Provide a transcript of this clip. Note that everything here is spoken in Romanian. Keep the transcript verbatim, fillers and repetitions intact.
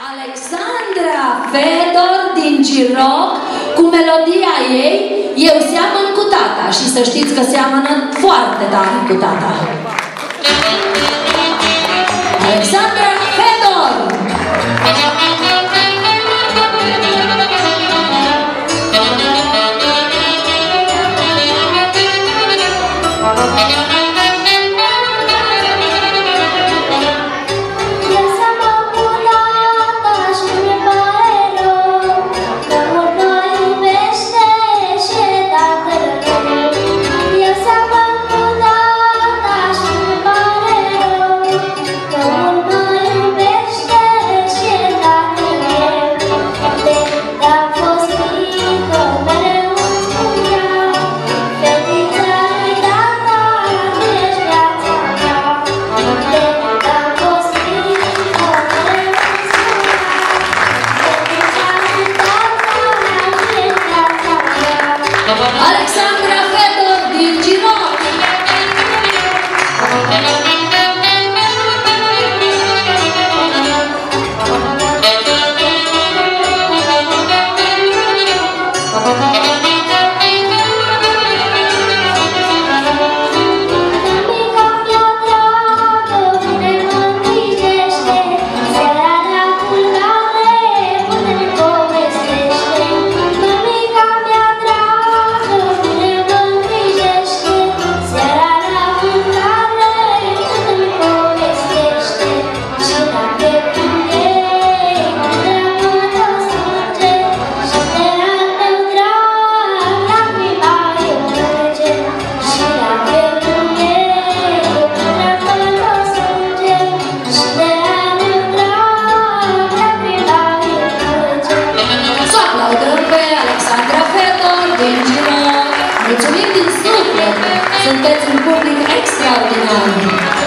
Alexandra Fedor din Giroc, cu melodia ei Eu seamăn cu tata. Și să știți că seamănă foarte tare cu tata. Alexandra Fedor! Alexandra Fedor din Giroc. Mulțumim din suflet! Sunteți un public extraordinar!